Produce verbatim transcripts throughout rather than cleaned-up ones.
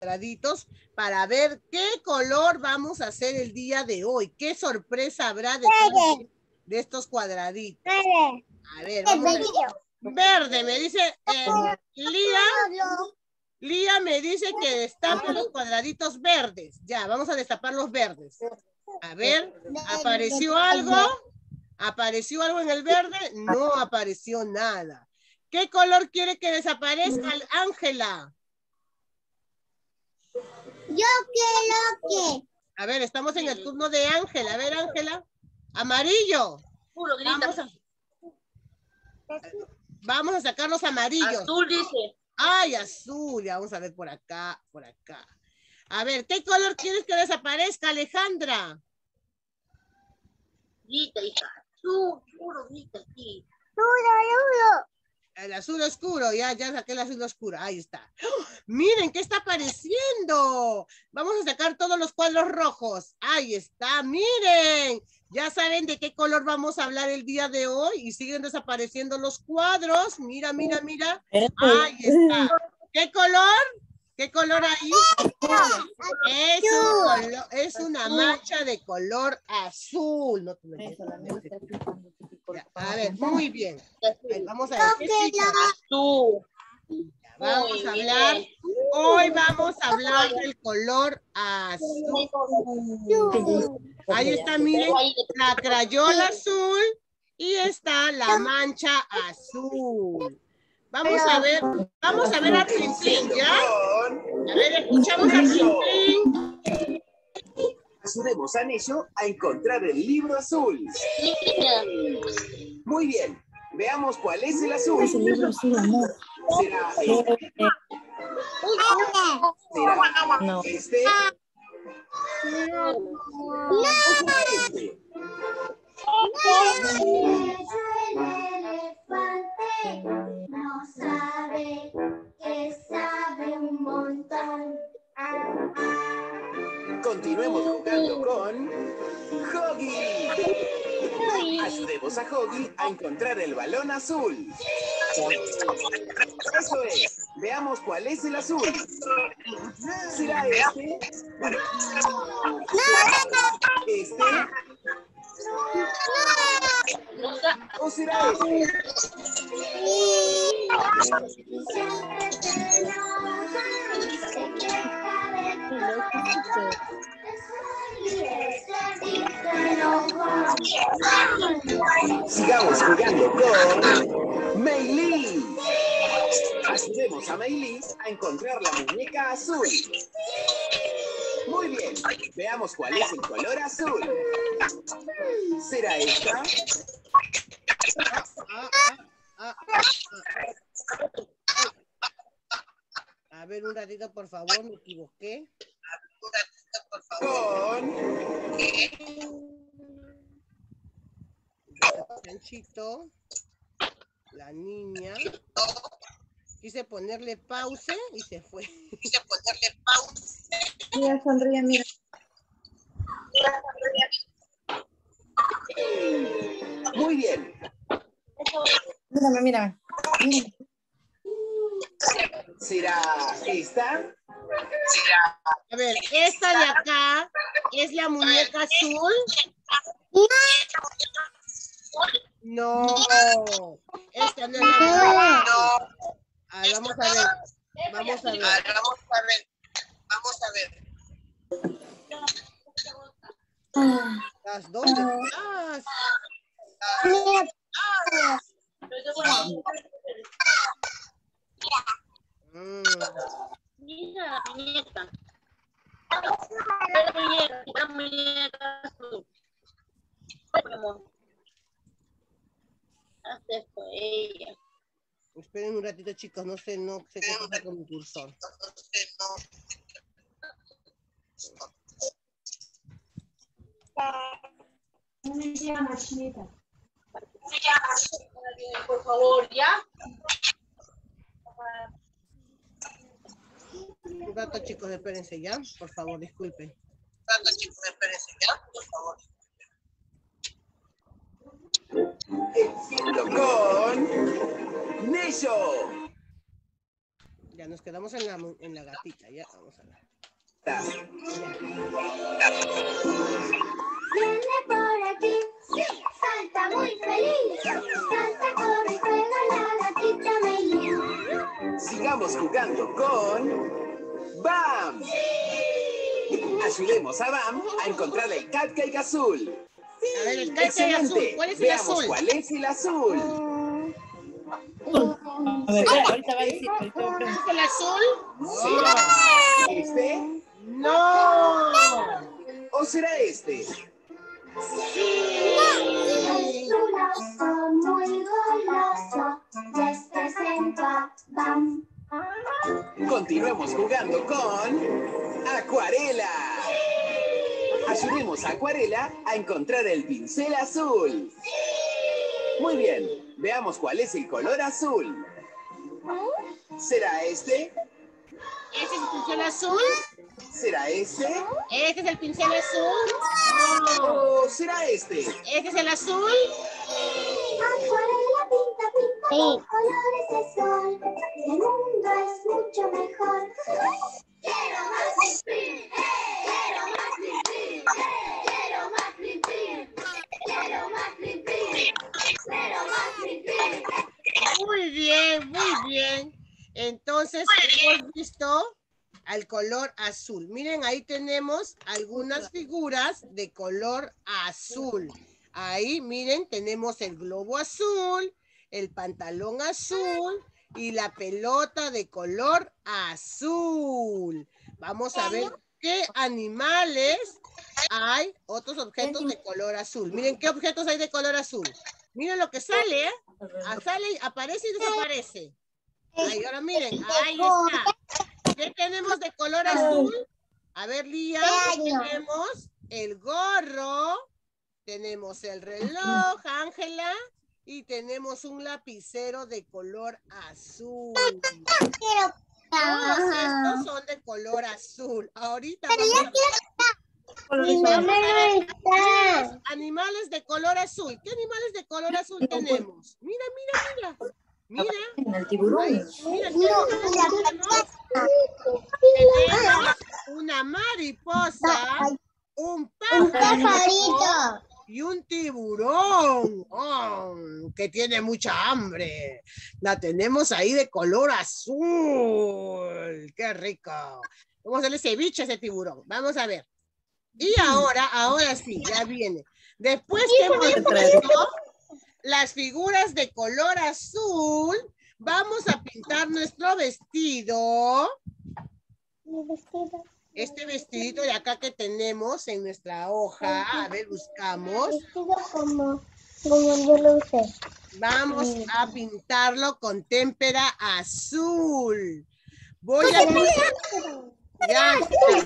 cuadraditos para ver qué color vamos a hacer el día de hoy. ¿Qué sorpresa habrá detrás de, de estos cuadraditos? A ver, vamos a ver. Verde, me dice eh, Lía. Lía me dice que destape los cuadraditos verdes. Ya, vamos a destapar los verdes. A ver, ¿apareció algo? ¿Apareció algo en el verde? No apareció nada. ¿Qué color quiere que desaparezca, Ángela? Yo quiero que... A ver, estamos en el turno de Ángela. A ver, Ángela. Amarillo. Vamos a... Vamos a sacar los amarillos. Azul dice. Ay, azul. Ya vamos a ver por acá, por acá. A ver, ¿qué color quieres que desaparezca, Alejandra? Grita, hija. Azul, puro, grita aquí. El azul oscuro, ya, ya saqué el azul oscuro. Ahí está. ¡Oh! Miren, ¿qué está apareciendo? Vamos a sacar todos los cuadros rojos. Ahí está, miren. Ya saben de qué color vamos a hablar el día de hoy y siguen desapareciendo los cuadros. Mira, mira, mira. Ahí está. ¿Qué color? ¿Qué color ahí? Es, un color, es una mancha de color azul. No te me ya, a ver, muy bien. Ver, vamos a ver. Azul. Vamos a hablar. Hoy vamos a hablar del color azul. Ahí está, miren, la crayola azul y está la mancha azul. Vamos a ver, vamos a ver a Plin Plin, ¿ya? A ver, escuchamos a Plin Plin. Ayudemos a Neyo a encontrar el libro azul. Muy bien, veamos cuál es el azul. Es el libro azul, amor. ¿Será este? ¿Será No. este? ¿O será este? No sabe que sabe un montón. Continuemos jugando con Hoggy. Ayudemos a Hoggy a encontrar el balón azul. Eso es. Veamos cuál es el azul. ¿Será este? ¿Este? ¿O será este? Sigamos jugando con Meili. Ayudemos a Meili a encontrar la muñeca azul. Muy bien, veamos cuál es el color azul. ¿Será esta? Ah, ah, ah, ah, ah. A ver, un ratito, por favor, me equivoqué. Con Chanchito, la niña. Quise ponerle pause y se fue. Quise ponerle pause. Mira, sonríe, mira. Muy bien. Mírame, mírame. Mírame. ¿Será esta? A ver, esta de acá es la muñeca azul. No, esta no es la muñeca. A ver, vamos a ver. Vamos a ver. Vamos a ver. Vamos a ver. Las dos detrás. Mm. Mira, muñeca. La muñeca, la muñeca azul. Hace esto ella. Esperen un ratito, chicos, no sé, no sé qué pasa con mi cursor. Por favor, ¿ya? Un rato, chicos, espérense ya, por favor, disculpen. Un rato, chicos, espérense ya, por favor. Con Neyo. Ya nos quedamos en la, en la gatita, ya, vamos a ver. Viene por aquí, salta muy feliz, salta, corre y juega la gatita Meilín. Sigamos jugando con ¡Bam! Ayudemos a Bam a encontrar el cupcake azul. A ver, el cupcake ¡Excelente! azul. ¿Cuál es el Veamos azul? cuál es el azul. A ver, ahorita va a decir. Ahorita va a ¿Es preguntar. el azul? ¿Será este No. o será este? Es un oso muy goloso, y este es el Bam. Continuemos jugando con Acuarela. Ayudemos a Acuarela a encontrar el pincel azul. Muy bien, veamos cuál es el color azul. ¿Será este? ¿Ese es el pincel azul? ¿Será este? ¿Este es el pincel azul? ¿O será este? ¿Este es el azul? Acuarela pinta, pinta con colores de sol. El mundo es mucho mejor. Quiero más Pipín, quiero más Pipín, quiero más Pipín, quiero más Pipín, quiero más Pipín. Muy bien, muy bien. Entonces, hemos visto al color azul. Miren, ahí tenemos algunas figuras de color azul. Ahí, miren, tenemos el globo azul, el pantalón azul y la pelota de color azul. Vamos a ver qué animales hay, otros objetos de color azul. Miren qué objetos hay de color azul. Miren lo que sale, ¿eh? Ah, sale, aparece y desaparece. Ahí, ahora miren, ahí está. ¿Qué tenemos de color azul? A ver, Lía, ¿qué tenemos? El gorro, tenemos el reloj, Ángela, y tenemos un lapicero de color azul. Todos estos son de color azul. Ahorita vamos a ver los animales de color azul. ¿Qué animales de color azul tenemos? Mira, mira, mira. Mira. El tiburón. Ay, mira, tenemos, tenemos una mariposa, un pajarito y un tiburón, oh, que tiene mucha hambre. La tenemos ahí de color azul. ¡Qué rico! Vamos a hacerle ceviche a ese tiburón. Vamos a ver. Y ahora, ahora sí, ya viene. Después que hemos visto las figuras de color azul, vamos a pintar nuestro vestido. Este vestidito de acá que tenemos en nuestra hoja. A ver, buscamos. Como, como yo lo usé. Vamos a pintarlo con témpera azul. Voy a pintar. Ya.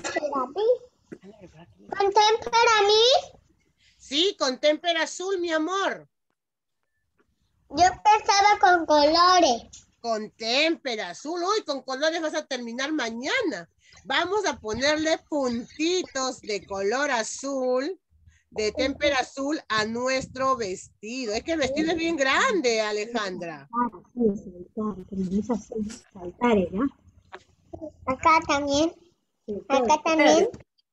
¿Con témpera mí? Sí, con témpera azul, mi amor. Yo pensaba con colores. Con témpera azul. Uy, con colores vas a terminar mañana. Vamos a ponerle puntitos de color azul, de témpera azul a nuestro vestido. Es que el vestido es bien grande, Alejandra. Acá también. Acá también.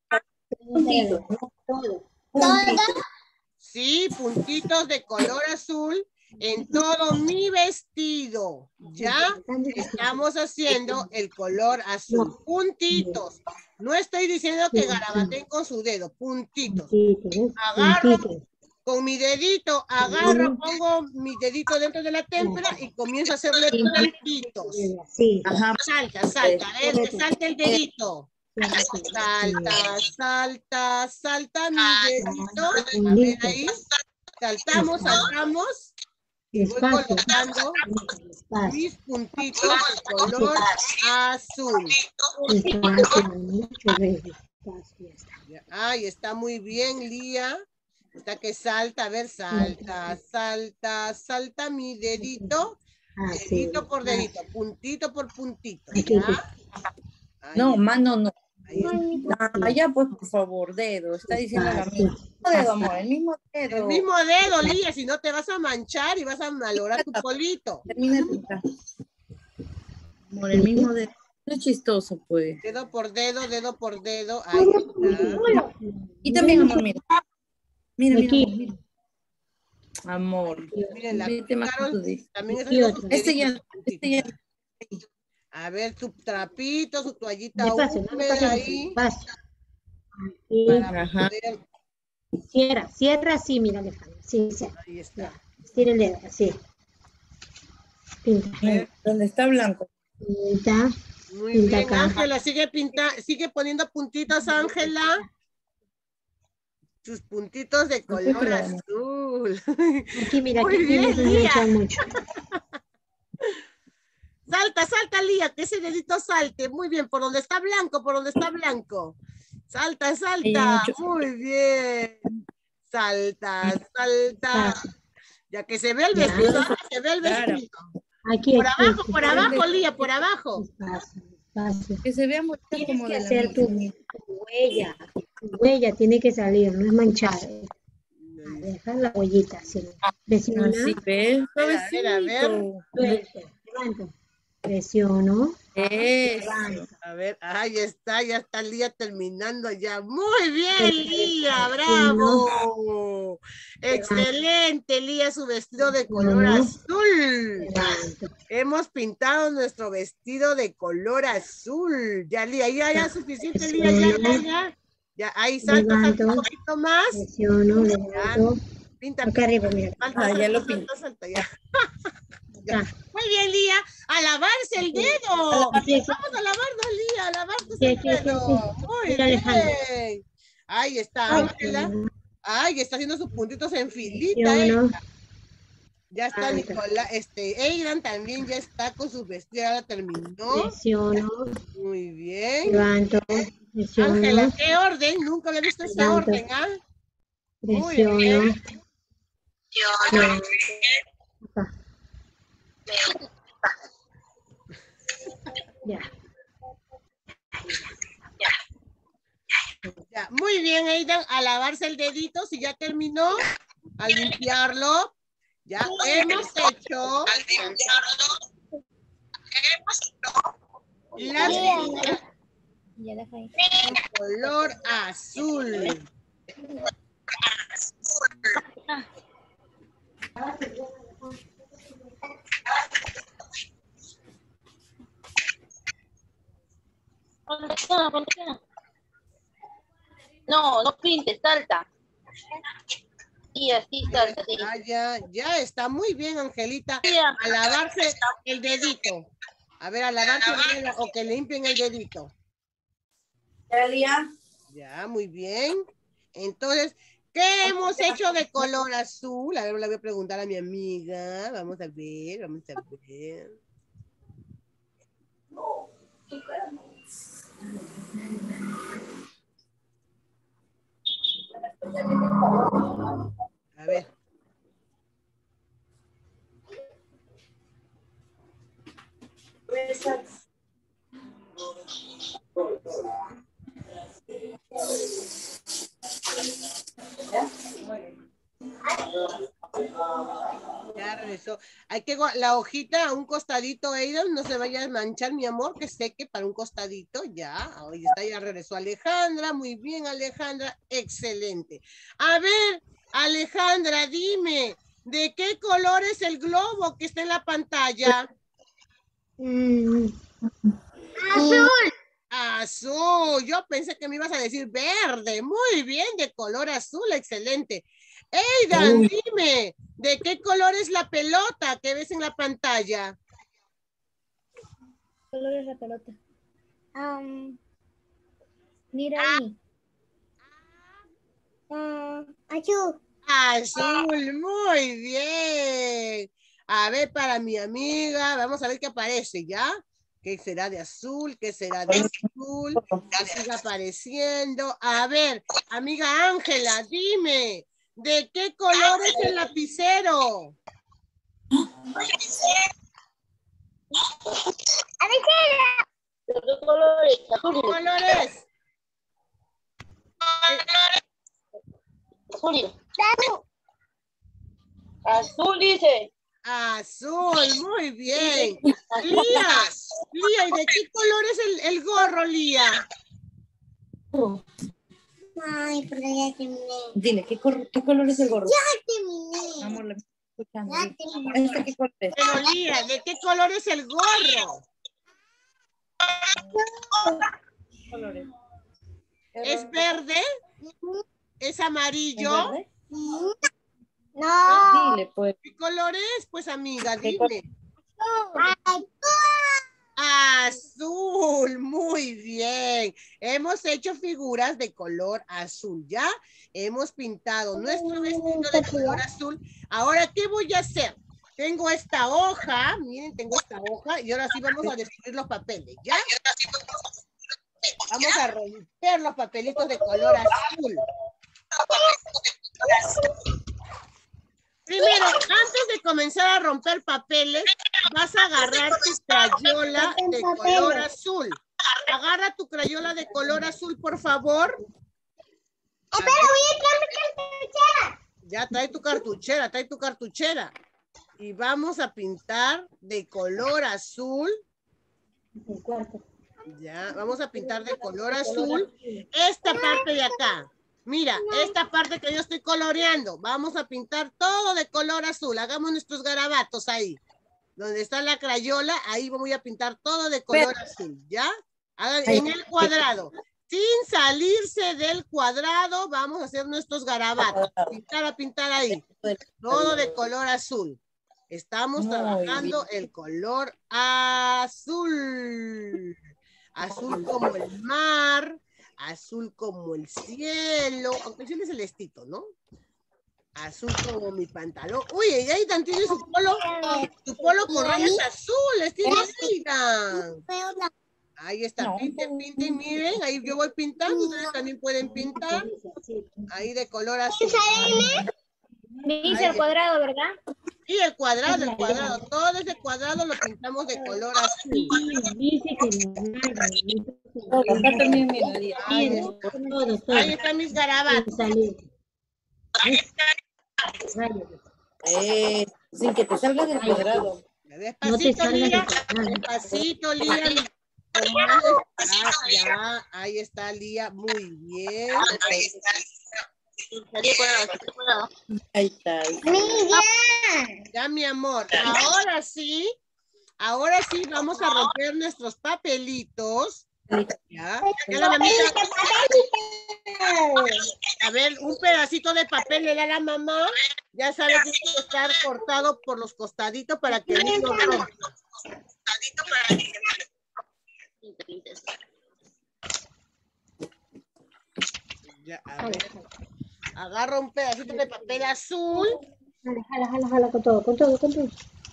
Todo. Sí, puntitos de color azul en todo mi vestido. Ya estamos haciendo el color azul. Puntitos. No estoy diciendo que garabateen con su dedo. Puntitos. Agarro con mi dedito, agarro, pongo mi dedito dentro de la témpera y comienzo a hacerle puntitos. Salta, salta. A ver, que salte el dedito. Salta, salta, salta mi dedito. A ver ahí. Saltamos, saltamos. Y voy colocando mis puntitos de color azul. Ay, está muy bien, Lía. Está que salta, a ver, salta, salta, salta mi dedito. Dedito por dedito, puntito por puntito. ¿Ya? No, mano no. Ahí está. Ah, ya pues, por favor, dedo. Está diciendo la misma. El mismo dedo, amor, el mismo dedo. El mismo dedo, Lía, si no te vas a manchar y vas a malograr tu polito. Termina de pintar. Por el mismo dedo. Es chistoso, pues. Dedo por dedo, dedo por dedo. Ahí está. Y también, amor, mira. Mira, mira, Aquí. amor, mira. Amor. Miren, la Vete más Carol que tú dices. también está Y haciendo sus otro. Este ya, deditos. este ya. A ver, su trapito, su toallita Despacio, no húmeda despacio, ahí. despacio. Aquí. Para Ajá. poder... Cierra, cierra así, mira, Alejandra. Sí, cierra. Ahí está. Estira el dedo, así. Pinta. Donde está blanco. Pinta. Muy Pinta bien, acá. Ángela, sigue pinta, sigue poniendo puntitos, Ángela. Sus puntitos de color azul. Aquí, mira, Muy aquí bien, tienes un Lía. manchón mucho. Salta, salta, Lía, que ese dedito salte. Muy bien, por donde está blanco, por donde está blanco. Salta, Hay salta. mucho- Muy bien. Salta, salta. Despacio. Ya que se ve el Ya. vestido, ah, se ve el Claro. vestido. Aquí, Por aquí, abajo, aquí. por abajo, Lía, por abajo. Despacio, despacio. Que se vea muy Tienes como que de la hacer tu, misma. tu huella. Tu huella tiene que salir, no es manchar. Dejar la huellita así. Presiona. Así, ¿ves? A ver, a ver, a ver. Suavecito. Suelto. Levanto. Presiono. Eso. Levanto. A ver, ahí está, ya está Lía terminando ya. Muy bien, Lía, Presiono. bravo. Excelente, Lía, su vestido de color Presiono. azul. Levanto. Hemos pintado nuestro vestido de color azul. Ya, Lía, ya, ya, suficiente, Lía, ya, ya, ya. Ya, ahí salta, salta un Levanto. poquito más. Presiono. Levanto. Pinta, Acá pinta, arriba, mira. salta, Ah, ya salta, lo salta, pinté. salta, ya. Acá. Muy bien, Lía. A lavarse el dedo. Aquí, aquí. Vamos a lavarnos, Lía, a lavarnos Aquí, el aquí, aquí, dedo. aquí. Muy Mira, Alejandra. bien. Ahí está Ángela. Ay, está haciendo sus puntitos en filita, eh. Presiono. Ya está Alta. Nicolás, este, Eiran también ya está con su vestido, ya la terminó. Presiono. Muy bien. Levanto. Presiono. Ángela, ¿qué orden? Nunca había visto ese Levanto. orden, ¿ah? Muy Presiono. bien. Levanto. Acá. Ya. Ya, muy bien, Aidan, a lavarse el dedito, si ya terminó, a limpiarlo. Ya hemos hecho las líneas Ya deja ahí. en color azul. ¿Dónde queda? ¿Dónde queda? No, no pintes, salta. Y así salta, sí. Ah, ya, ya está muy bien, Angelita. Mira, A lavarse el dedito. A ver, a lavarse el dedo o que limpien el dedito. Ya, muy bien. Entonces, ¿qué hemos hecho de color azul? A ver, le voy a preguntar a mi amiga. Vamos a ver, vamos a ver. A ver. Ya regresó. Hay que gua- la hojita a un costadito, Aidan, no se vaya a manchar, mi amor, que seque para un costadito. Ya, hoy está, ya regresó Alejandra. Muy bien, Alejandra, excelente. A ver, Alejandra, dime, ¿de qué color es el globo que está en la pantalla? Mm, Azul, yo pensé que me ibas a decir verde. Muy bien, de color azul, excelente. Aidan, dime, ¿de qué color es la pelota que ves en la pantalla? Color es la pelota. Um, mira ahí. Ah, azul. Azul, muy bien. A ver, para mi amiga, vamos a ver qué aparece, ¿ya? ¿Qué será de azul? ¿Qué será de azul? Ya sigue apareciendo. A ver, amiga Ángela, dime, ¿de qué color es el lapicero? ¿de qué color es? ¿Qué Azul. color es? Azul. Azul dice. Azul, muy bien. Lía, Lía, ¿y de qué color es el, el gorro, Lía? Ay, pero ya terminé. Dile, ¿qué, cor- qué color es el gorro? Ya terminé. Amor, la estoy escuchando. Ya terminé. ¿Este qué color es? Pero Lía, ¿de qué color es el gorro? ¿Qué color es? ¿Es verde? ¿Es ¿Es amarillo? verde? No. Dile, pues. ¿Qué color es? Pues amiga, ¿Qué dime. Ay, Azul, muy bien. Hemos hecho figuras de color azul, ¿ya? Hemos pintado nuestro vestido de color azul. Ahora, ¿qué voy a hacer? Tengo esta hoja, miren, tengo esta hoja y ahora sí vamos a destruir los papeles, ¿ya? Vamos a romper los papelitos de color azul. Primero, antes de comenzar a romper papeles, vas a agarrar tu crayola de color azul. Agarra tu crayola de color azul, por favor. espera, voy a entrar mi cartuchera. Ya, trae tu cartuchera, trae tu cartuchera. Y vamos a pintar de color azul. El cuarto. Ya, vamos a pintar de color azul esta parte de acá. Mira, esta parte que yo estoy coloreando. Vamos a pintar todo de color azul. Hagamos nuestros garabatos ahí. Donde está la crayola, ahí voy a pintar todo de color azul, ¿ya? Hagan en el cuadrado. Sin salirse del cuadrado, vamos a hacer nuestros garabatos. Pintar a pintar ahí. Todo de color azul. Estamos Muy trabajando el color azul. Azul como el mar, azul como el cielo, aunque el cielo es celestito, ¿no? Azul como mi pantalón. Uy, Aidan tiene su polo, su polo con rayas azules, tiene Aidan. Ahí está, No. pinten, pinten, miren, ahí yo voy pintando, ustedes también pueden pintar, ahí de color azul. Dice el cuadrado, ¿verdad? Y el cuadrado, el cuadrado, todo ese cuadrado lo pintamos de color azul. Dice que no, nada, dice que no. Todo, acá también, mira, Lía. Ahí, Todo, todo, todo. ahí están mis garabatos. Salir. Rayos. Eh, sin que te salgas del cuadrado. No te Despacito, salgas Lía. de cuadrado. Despacito, Lía. Con más despacio. Ah, ya, ahí está Lía, muy bien. Ahí está. Ahí está. Ya, mi amor. Ahora sí, ahora sí vamos a romper nuestros papelitos. Ya, ya la mamita. A ver, un pedacito de papel le da la mamá. Ya sabe que tiene que estar cortado por los costaditos para que no lo rompa. Ya, a ver. Agarra un pedacito de papel azul. Jala, jala, jala, jala con todo, con todo, con todo.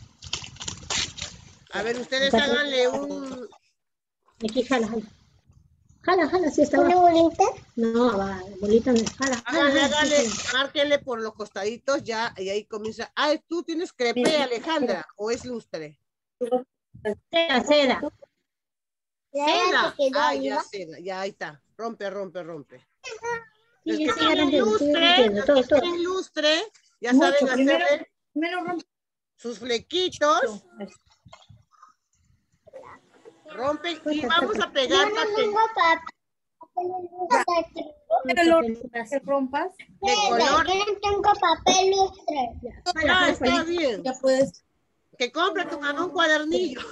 A ver, ustedes háganle un... Aquí, jala, jala. Jala, jala, si está ¿Una bolita? No, va, bolita no es. Jala, jala, Háganle, jala, háganle, sí, márquenle por los costaditos ya, y ahí comienza. Ah, ¿tú tienes crepé, Alejandra, o es lustre? Seda, seda. Seda. Ah, ya, seda, ya, ahí está. Rompe, rompe, rompe. Los Sí, que sí, tienen entiendo, sí, lustre, entiendo, los todo, que todo. tienen lustre, ya Mucho, saben primero- hacerle Primero rompe. sus flequitos, rompen y vamos a pegar papel Primero lo que rompas. de color. Yo no tengo papel lustre. Jala, Ah, jala, está jala. bien. Ya puedes. Que compre tu mamá un cuadernillo.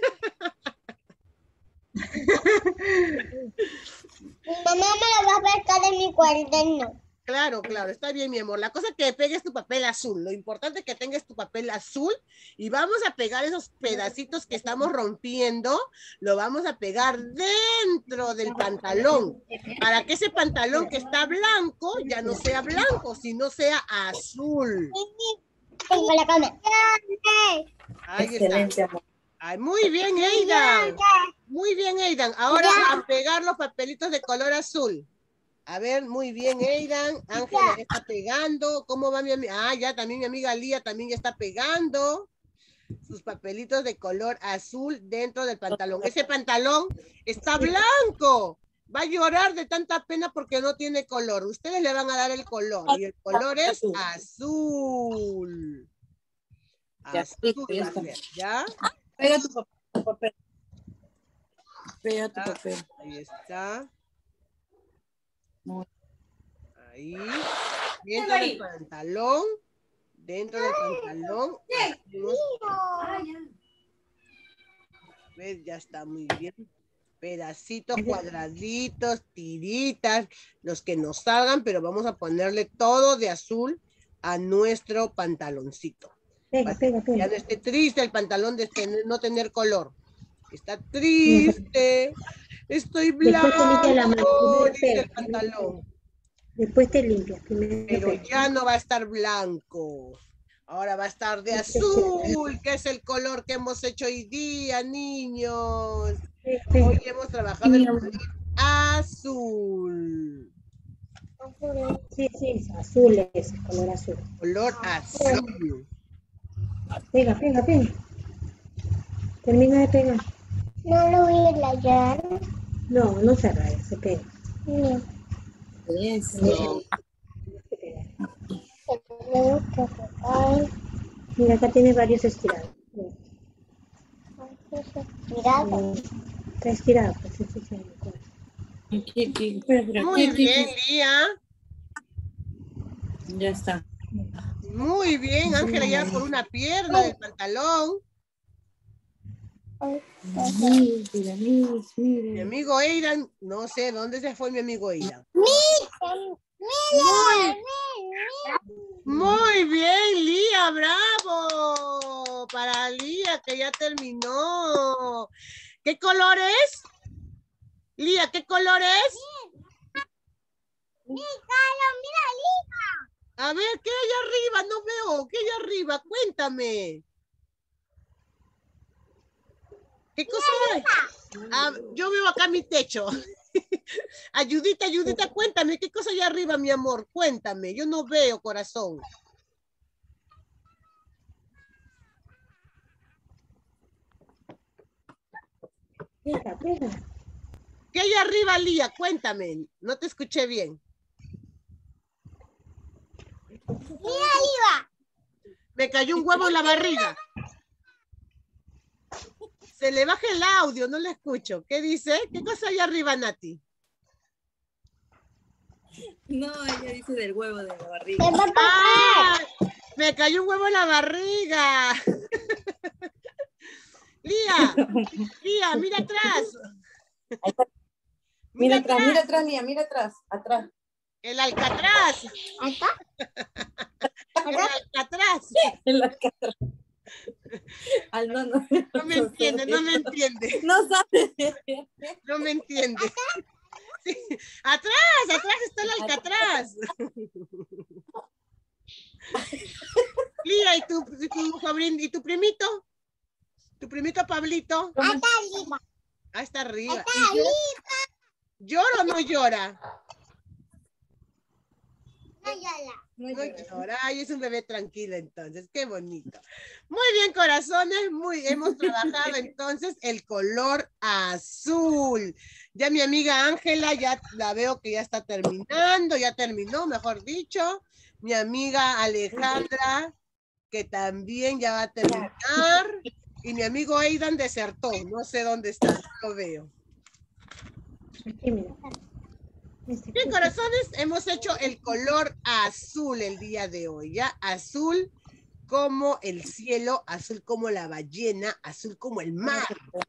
Mi mamá me lo va a pescar en mi cuaderno. Claro, claro, está bien, mi amor. La cosa es que pegues tu papel azul. Lo importante es que tengas tu papel azul y vamos a pegar esos pedacitos que estamos rompiendo. Lo vamos a pegar dentro del pantalón para que ese pantalón que está blanco ya no sea blanco, sino sea azul. Tengo la cama. Ahí Excelente, está. amor. Ay, muy bien, Aidan. Muy bien, Aidan. Ahora a pegar los papelitos de color azul. A ver, muy bien, Aidan. Ángela ya está pegando. ¿Cómo va mi amiga? Ah, ya también mi amiga Lía también ya está pegando sus papelitos de color azul dentro del pantalón. Ese pantalón está blanco. Va a llorar de tanta pena porque no tiene color. Ustedes le van a dar el color y el color es azul. Ya, Azul listo, ya va a está. ser, ¿ya? Pega tu papel. tu papel. Pega tu Ah, papel. ahí está. Muy Ahí. Dentro del pantalón. Dentro del pantalón. Hacemos, ¿ves? Ya está muy bien. Pedacitos, cuadraditos, tiritas, los que nos salgan, pero vamos a ponerle todo de azul a nuestro pantaloncito. Pega, Para que pega, ya pega. no esté triste el pantalón de tener- no tener color. Está triste. Estoy Después te limpia la mano. blanco, Primero dice pega. el pantalón. Después te limpias. Primero Pero pega. ya no va a estar blanco. Ahora va a estar de azul, que es el color que hemos hecho hoy día, niños. Pega. Hoy hemos trabajado el color azul. Sí, sí, es azul, es el color azul. Color azul. Pega, pega, pega. Termina de pegar. No lo voy a rayar. No, no se raya, se pega. No. Eso. Se pega. Tengo que pegar. Mira, acá tiene varios estirados. Mirado. Está estirado, pues sí, sí, sí. Aquí, aquí. Espera, espera. Muy Aquí, aquí, bien, aquí. Lía. Ya está. Muy bien, Ángela, ya por una pierna del pantalón. Miren, miren, Mi miren. amigo Eidan, no sé dónde se fue mi amigo Eidan. Mira, Muy bien, Lía, bravo. Para Lía, que ya terminó. ¿Qué color es? Lía, ¿qué color es? A ver, ¿qué hay arriba? No veo. ¿Qué hay arriba? Cuéntame. ¿Qué cosa hay? Ah, yo veo acá mi techo. Ayudita, ayudita, cuéntame. ¿Qué cosa hay arriba, mi amor? Cuéntame. Yo no veo, corazón. Pega, pega. ¿Qué hay arriba, Lía? Cuéntame. No te escuché bien. mira arriba. Me cayó un huevo en la barriga. Se le baja el audio, no le escucho. ¿Qué dice? ¿Qué cosa hay arriba, Nati? No, ella dice del huevo de la barriga. ¿Qué va a pasar? ¡Ah! Me cayó un huevo en la barriga. Lía, Lía, mira atrás. Mira atrás, mira atrás, Lía, mira atrás. Atrás. El alcatraz. ¿Acá? El alcatraz. En la cara. Al no, no. No me entiende, no me entiende. No sabe. No me entiende. Sí. Atrás, atrás está el alcatraz. Lía, ¿y tu, y tu sobrino, y tu primito? ¿Tu primito Pablito? Acá arriba. Ah, está arriba. Acá ¿Y yo- arriba. ¿Llora o no llora? No llora. No No llores. llora. Ay, es un bebé tranquilo entonces. Qué bonito. Muy bien, corazones. Muy, hemos trabajado entonces el color azul. Ya mi amiga Ángela, ya la veo que ya está terminando, ya terminó, mejor dicho. Mi amiga Alejandra, que también ya va a terminar. Y mi amigo Aidan desertó. No sé dónde está, no lo veo. Aquí, mira. Este, Bien, corazones, hemos hecho el color azul el día de hoy, ¿ya? Azul como el cielo, azul como la ballena, azul como el mar.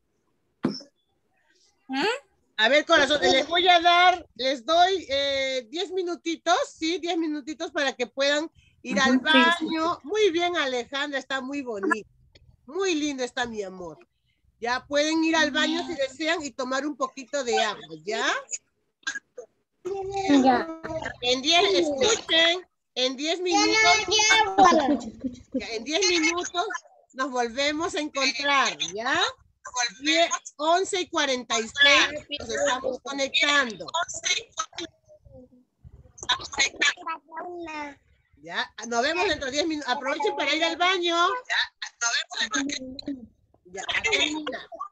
A ver, corazones, les voy a dar, les doy eh, diez minutitos, ¿sí? diez minutitos para que puedan ir al baño. Muy bien, Alejandra, está muy bonito. Muy lindo está mi amor. Ya pueden ir al baño si desean y tomar un poquito de agua, ¿ya? Ya. En diez, escuchen, en diez minutos, Escucha, escucha, escucha. ya, en diez minutos nos volvemos a encontrar, ¿ya? diez, once y cuarenta y seis nos estamos conectando, ¿ya? Nos vemos dentro de diez minutos. Aprovechen para ir al baño. Ya, a terminar.